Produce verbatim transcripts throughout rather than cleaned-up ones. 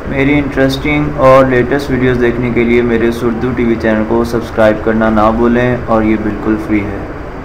मेरी इंटरेस्टिंग और latest videos देखने के लिए मेरे उर्दू टीवी चैनल को सब्सक्राइब करना ना भूलें और ये बिल्कुल फ्री है।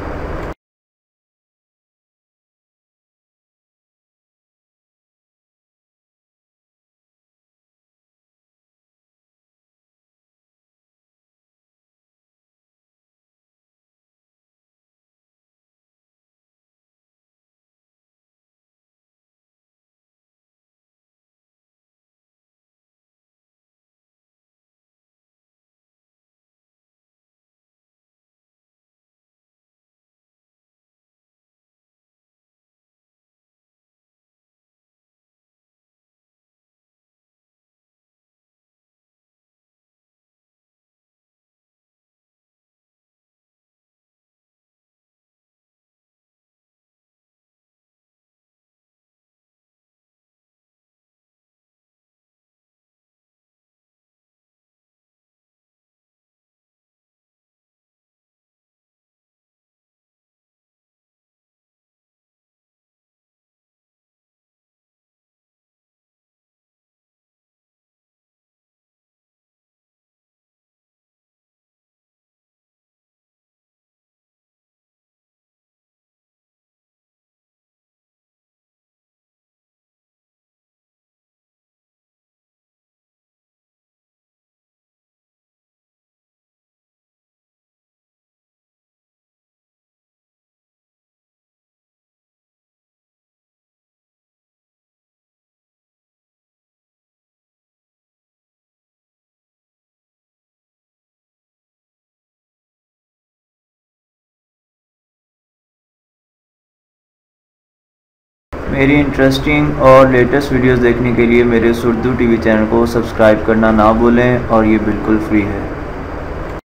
मेरी इंटरेस्टिंग और लेटेस्ट वीडियोस देखने के लिए मेरे उर्दू टीवी चैनल को सब्सक्राइब करना ना भूलें और ये बिल्कुल फ्री है।